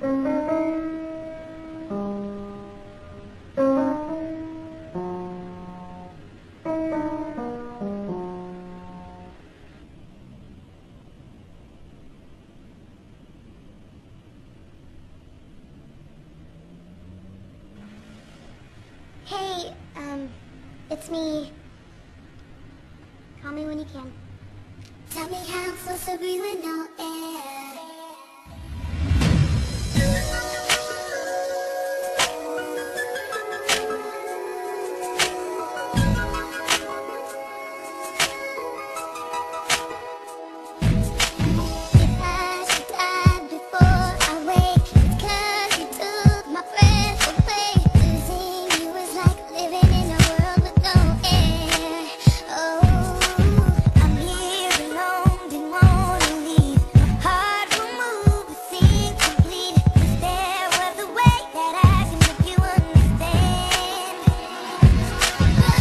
Hey, it's me. Call me when you can. Tell me how I'm supposed to breathe with no air. If I should die before I wake, it's 'cause you took my breath away. Losing you is like living in a world with no air. Oh, I'm here alone, didn't wanna leave. My heart will move, but seem complete. Is there was a way that I can make you understand? But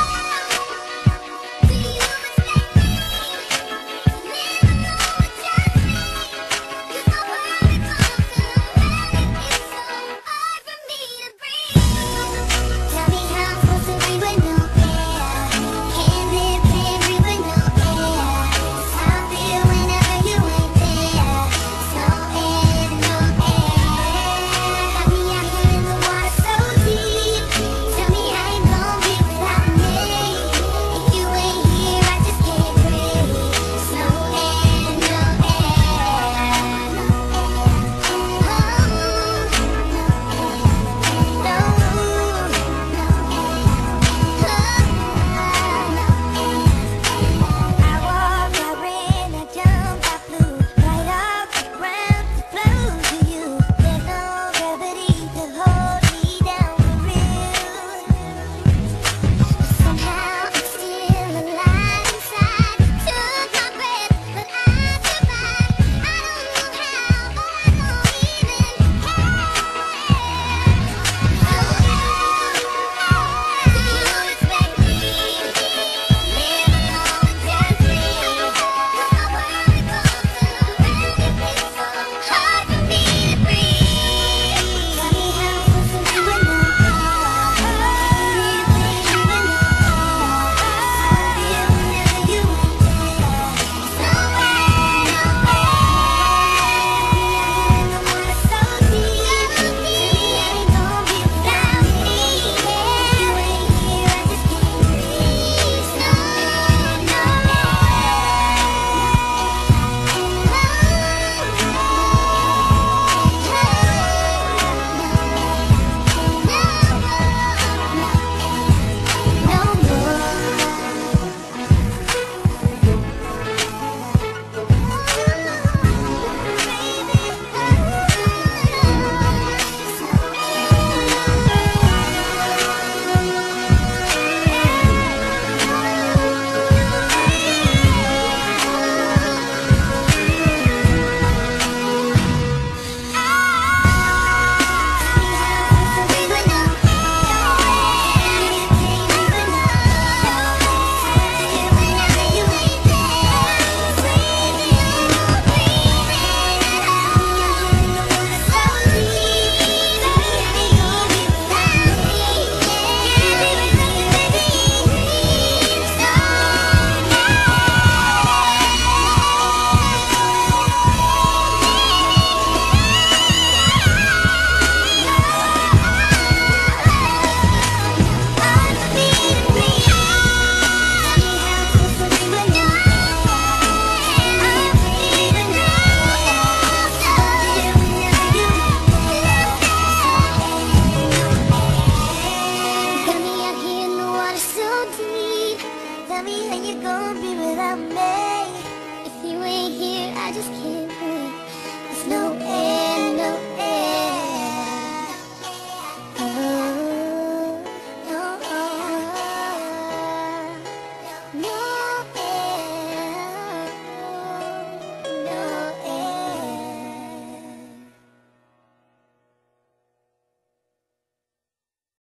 do you respect me? Never know what just me. 'Cause my world becomes too heavy. It's so hard for me to breathe. Tell me how I'm supposed to breathe with no air. Can't live, can't breathe with no air. It's how I feel whenever you ain't there. There's no air, no air. Got me out here in the water so deep. Tell me how you gon' be without me. If you ain't here, I just can't breathe. There's no air, no air, no I walk, I ran, I jumped, I flew right off the ground to flow to you. There's no gravity to hold me down for real. Somehow I'm still alive inside. Took my breath, but I survived. I don't know how, or I don't even care. Do you respect me? Never know what just me. 'Cause my world becomes too heavy. It's so hard for me to breathe. Tell me how I'm supposed to breathe with no Tell me how you gon' be without me. If you ain't here, I just can't breathe. There's no air.